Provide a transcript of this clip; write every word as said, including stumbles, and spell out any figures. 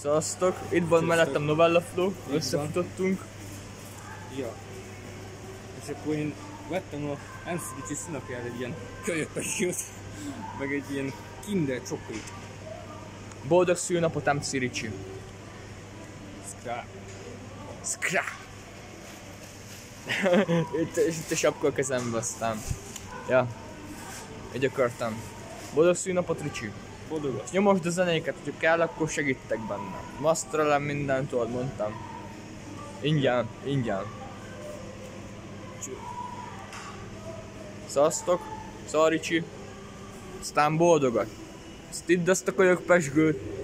Szevasztok! Itt van mellettem Novella Flow, összefutottunk. Ja. És akkor én vettem a Enszidicsi szünapjára egy ilyen kölyöpesült, meg egy ilyen Kinder csoklit. Boldog szülnapot, em cé Ricsi! Szkrá. Szkrá! itt, és itt a sapka a kezembe aztán. Ja. Így akartam. Boldog szülnapot, Ricsi! Boldog. Nyomosd a zenéket, hogyha kell, akkor segítek benne. Masztralem mindent, tudod, mondtam. Ingyen, ingyen. Szasztok, Szaricsi. Aztán boldogat. Azt idd azt a kölyök pesgőt.